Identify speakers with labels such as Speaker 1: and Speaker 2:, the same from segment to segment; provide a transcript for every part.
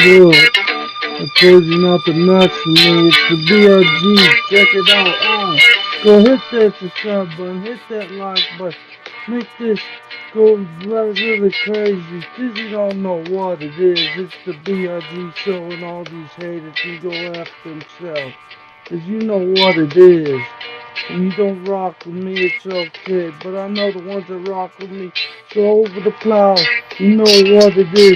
Speaker 1: Look, I told you not to mess with me. It's the BRG. Check it out. Go hit that subscribe button. Hit that like button. Make this go really crazy. Cause you don't know what it is. It's the BRG show and all these haters can go after themselves. Cause you know what it is. And you don't rock with me, it's okay. But I know the ones that rock with me go over the plow. You know what it is.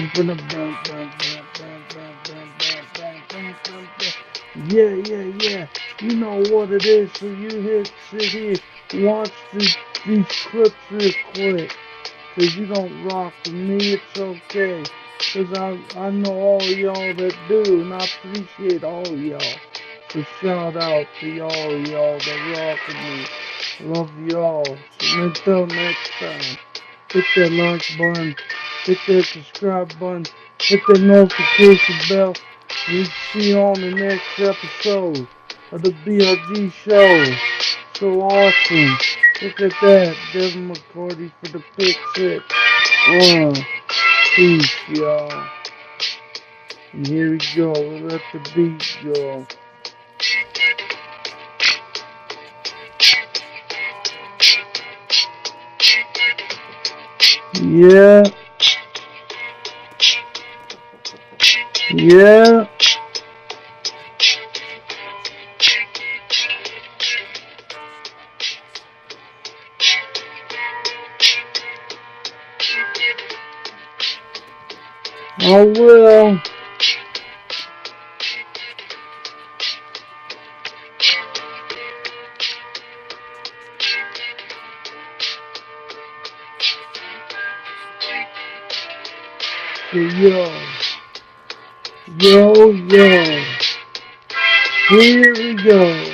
Speaker 1: Yeah. You know what it is. So you sit here, watch these clips real quick. Cause you don't rock with me, it's okay. Cause I know all y'all that do, and I appreciate all y'all. So shout out to all y'all that rock with me. Love y'all. So until next time, hit that like button, hit that subscribe button, hit that notification bell. We'll see you on the next episode of the BRG show. So awesome. Look at that. Devin McCarty for the pick six. Peace, y'all. And here we go. Let the beat go. Yeah. I will. So yo. Here we go.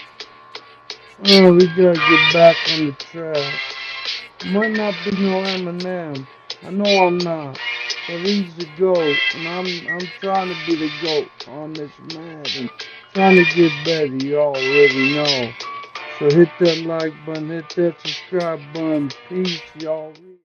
Speaker 1: We gotta get back on the track. Might not be no Eminem. I know I'm not. But he's the GOAT. And I'm trying to be the GOAT on this Madden. Trying to get better, you already know. So hit that like button, hit that subscribe button. Peace, y'all.